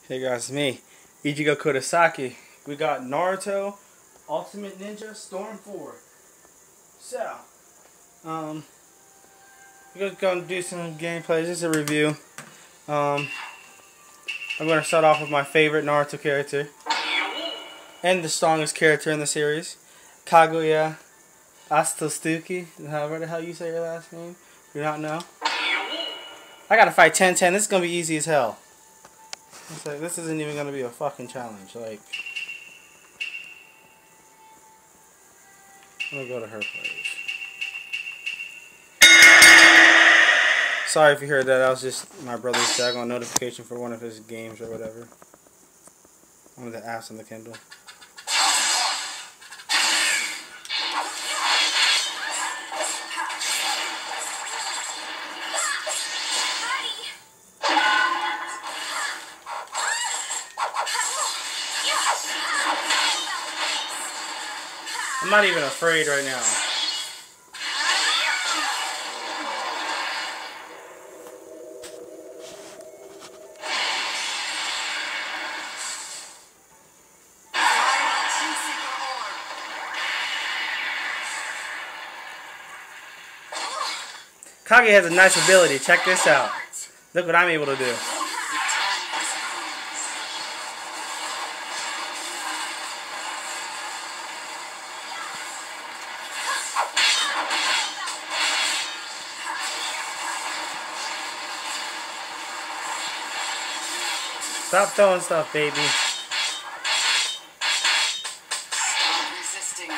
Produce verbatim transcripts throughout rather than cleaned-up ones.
Hey guys, it's me, Ichigo Kurosaki. We got Naruto Ultimate Ninja Storm four. So, um, we're gonna do some gameplay. This is a review. Um, I'm gonna start off with my favorite Naruto character and the strongest character in the series, Kaguya Akatsuki. However the hell you say your last name. Do not know. I gotta fight ten ten. This is gonna be easy as hell. It's like, this isn't even gonna be a fucking challenge. Like, I'm gonna go to her place. Sorry if you heard that. That was just my brother's daggone notification for one of his games or whatever. One of the apps on the Kindle. I'm not even afraid right now. Kage has a nice ability. Check this out. Look what I'm able to do. Stop throwing stuff, baby. Stop resisting.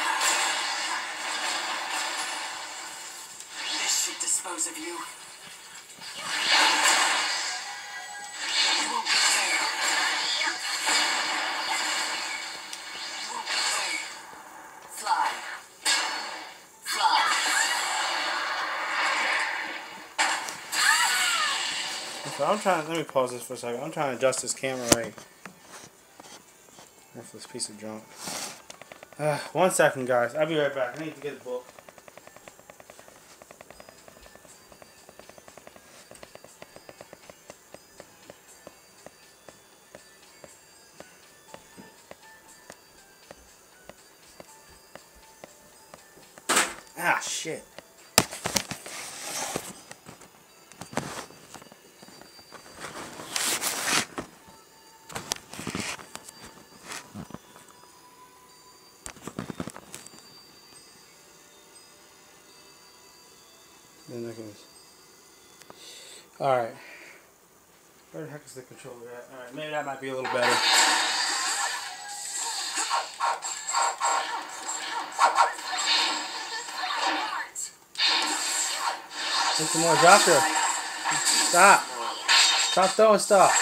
This should dispose of you. You won't be there. You won't be there. Fly. Fly. So I'm trying. Let me pause this for a second. I'm trying to adjust this camera right. That's this piece of junk. Uh, one second, guys. I'll be right back. I need to get the book. Ah, shit. Then I can. Alright. Where the heck is the controller at? Alright, maybe that might be a little better. Get some more. Drop her. Stop. Stop throwing stuff.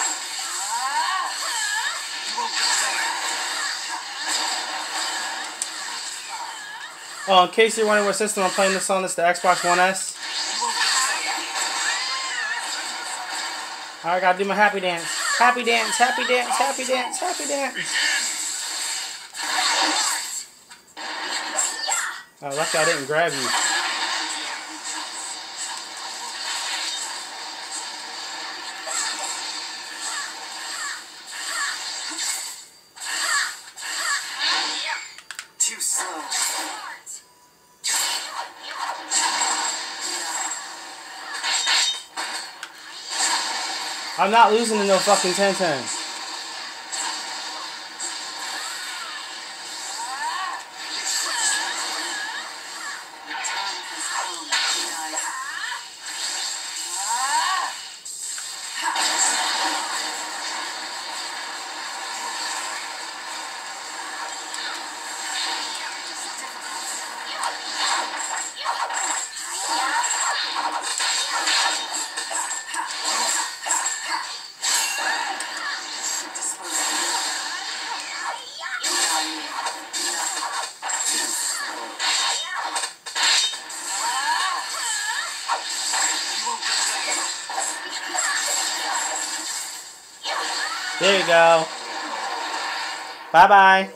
Oh, in case you're wondering what system I'm playing this on, it's the Xbox One S. Alright, gotta do my happy dance. Happy dance, happy dance, happy dance, happy dance. Oh, lucky I didn't grab you. Too slow. I'm not losing to no fucking ten ten. There you go. Bye-bye.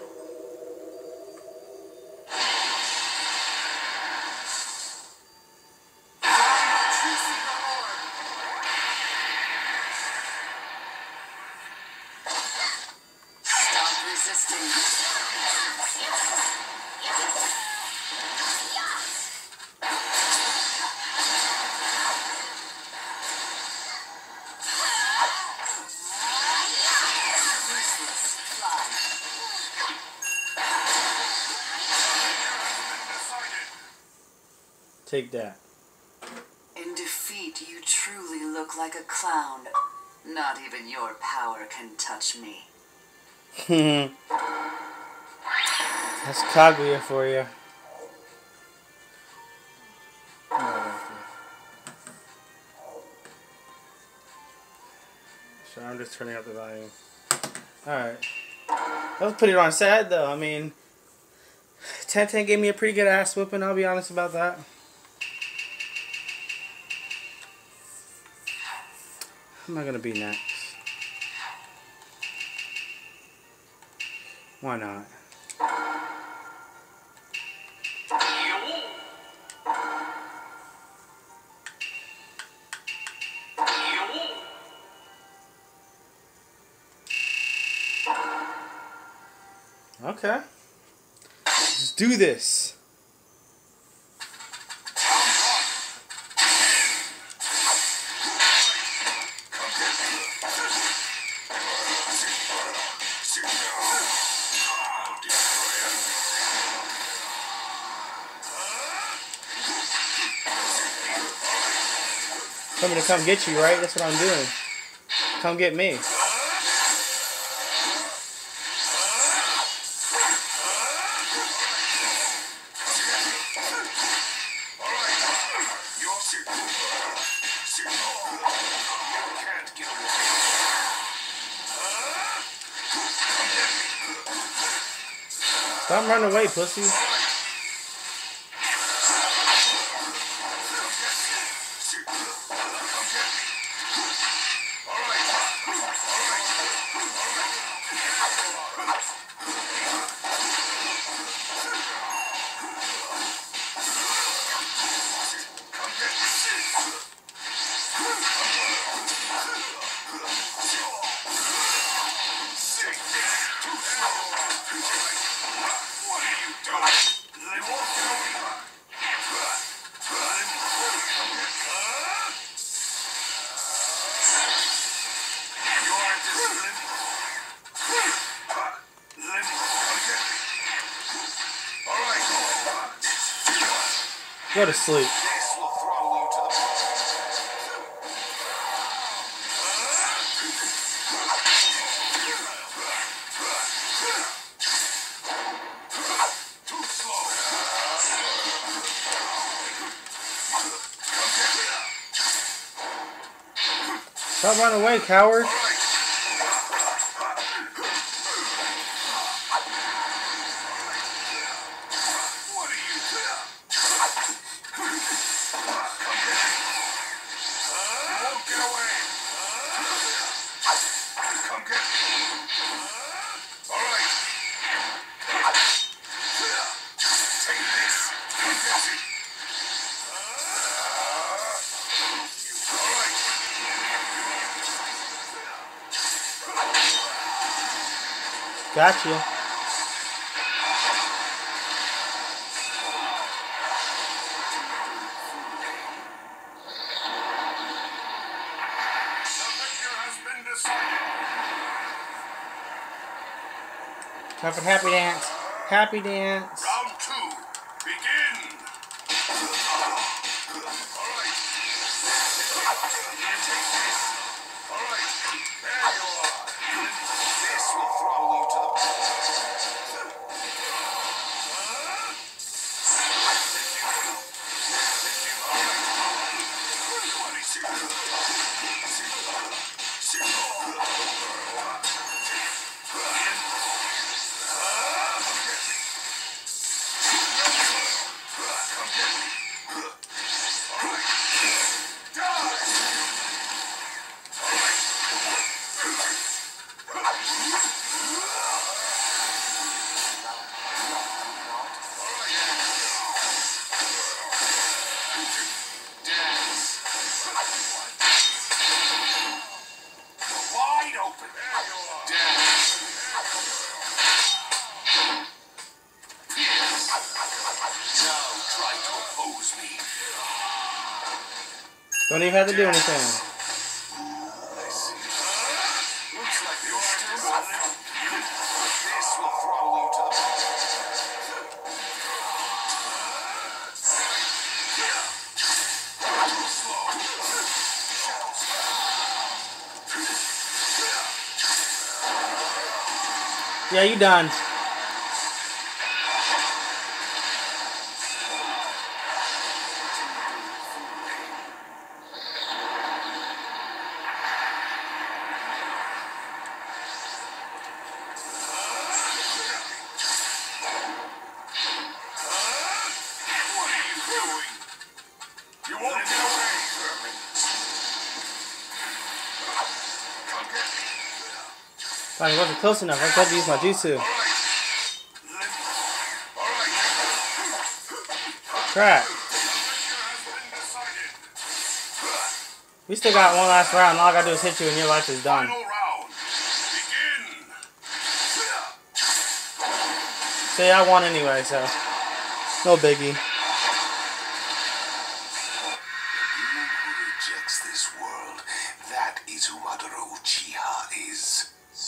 take that. In defeat, you truly look like a clown. Not even your power can touch me. That's Kaguya for you. So I'm just turning up the volume. Alright. That was pretty darn sad though. I mean, ten ten gave me a pretty good ass whooping, I'll be honest about that. Who am I gonna be next? Why not? Okay. Let's do this. Coming to come get you, right? That's what I'm doing. Come get me. Stop running away, pussy. Go to sleep. Stop running away, coward. Gotcha. Time for happy dance. Happy dance. Round two. Begin. Alright. There you are. This will throttle you to the Don't even have to do anything. Looks like you're still running. This will throttle you to the Yeah, you done. You won't get away, Herman. Fine, it wasn't close enough. I tried to use my jutsu. Crap. We still got one last round. All I gotta do is hit you and your life is done. Final round. Begin. See, I won anyway, so no biggie. Who rejects this world, that is who Madara Uchiha is.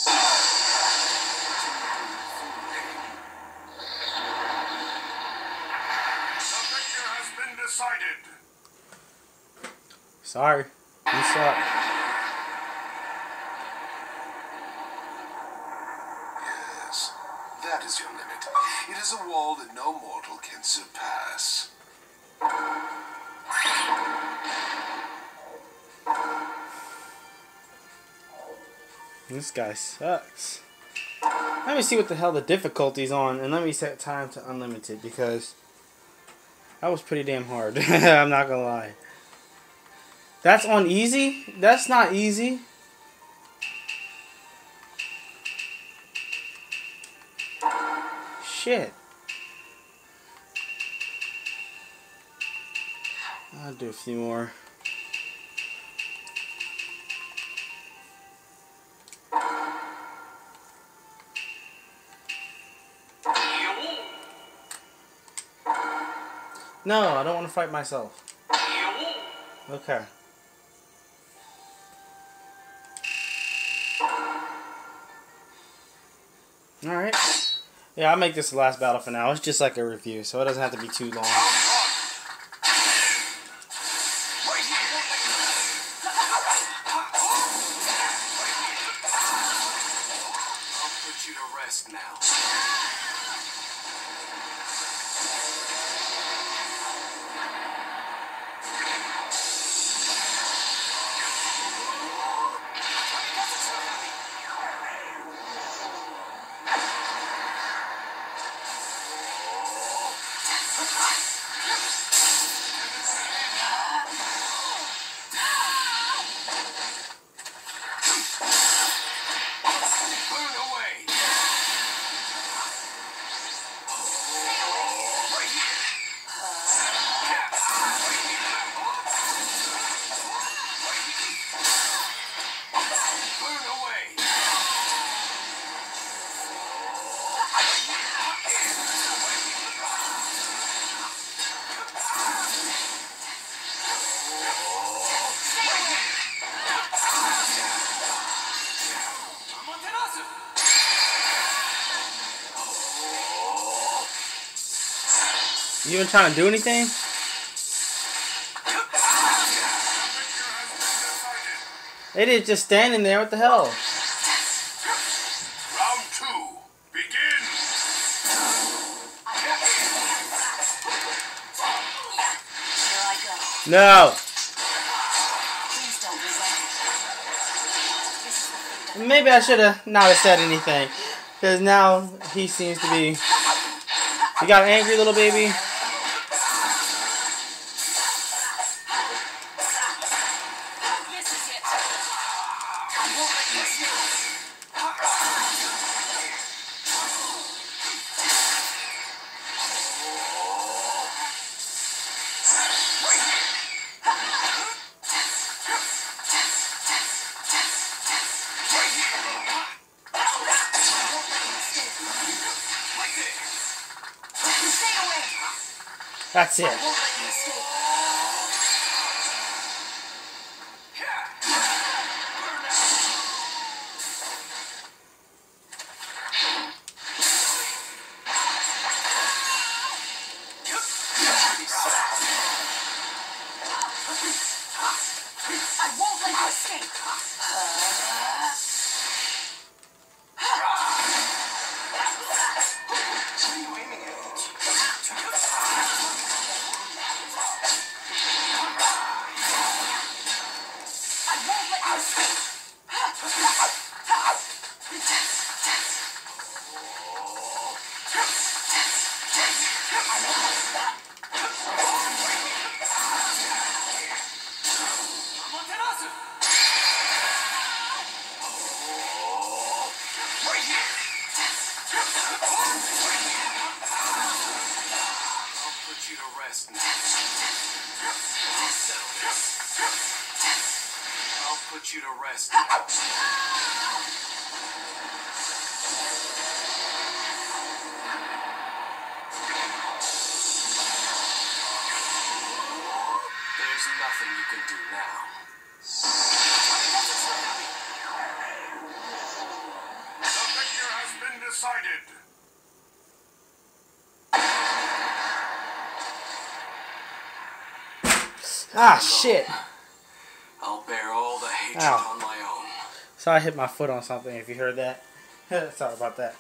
The victor has been decided. Sorry, you suck. Yes, that is your limit. It is a wall that no mortal can surpass. This guy sucks. Let me see what the hell the difficulty's on, and let me set time to unlimited because that was pretty damn hard. I'm not gonna lie. That's on easy? That's not easy. Shit. I'll do a few more. No, I don't want to fight myself. Okay. Alright. Yeah, I'll make this the last battle for now. It's just like a review, so it doesn't have to be too long. I'll put you to rest now. You even trying to do anything? It is just standing there. What the hell? Round two. Begin. Here I go. No. Please don't resent it. Maybe I should have not have said anything. Because now he seems to be... You got an angry little baby? This is it. I won't let you escape. Stay away. That's it. I won't let you escape. I won't let you escape. I'll put you to rest now. I'll put you to rest now. There's nothing you can do now. The figure has been decided. Ah, shit. I'll bear all the hatred Ow. on my own. So I hit my foot on something, if you heard that. Sorry about that.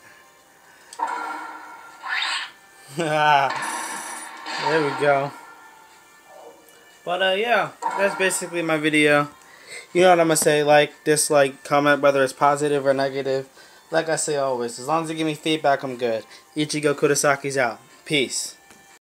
There we go. But uh, yeah, that's basically my video. You know what I'm gonna say, like, dislike, comment, whether it's positive or negative. Like I say always, as long as you give me feedback, I'm good. Ichigo Kurosaki's out. Peace.